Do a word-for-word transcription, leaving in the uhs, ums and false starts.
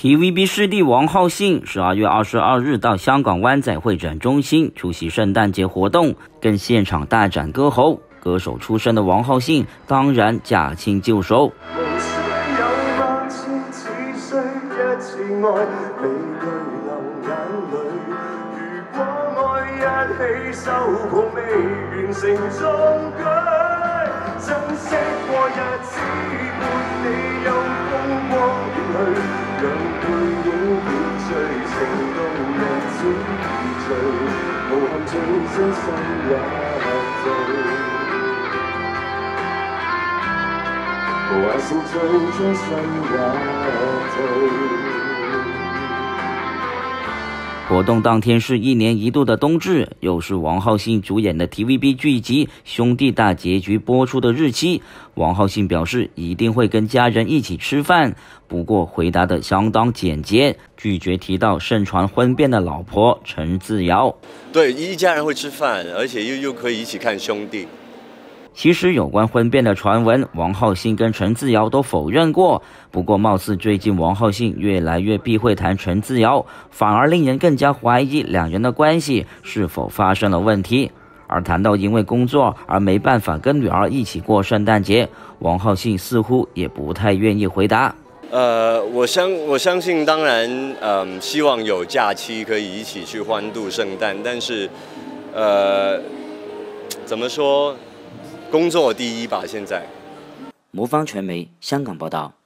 T V B 师弟王浩信十二月二十二日到香港湾仔会展中心出席圣诞节活动，跟现场大展歌喉。歌手出身的王浩信当然驾轻就熟。活动当天是一年一度的冬至，又是王浩信主演的 T V B 剧集《兄弟大结局》播出的日期。王浩信表示一定会跟家人一起吃饭，不过回答的相当简洁，拒绝提到盛传婚变的老婆陈自瑶。 对，一家人会吃饭，而且又又可以一起看兄弟。 其实有关婚变的传闻，王浩信跟陈自瑶都否认过。不过，貌似最近王浩信越来越避讳谈陈自瑶，反而令人更加怀疑两人的关系是否发生了问题。而谈到因为工作而没办法跟女儿一起过圣诞节，王浩信似乎也不太愿意回答。 呃，我相我相信，当然，嗯，希望有假期可以一起去欢度圣诞，但是，呃，怎么说？工作第一吧，现在。 魔方传媒香港报道。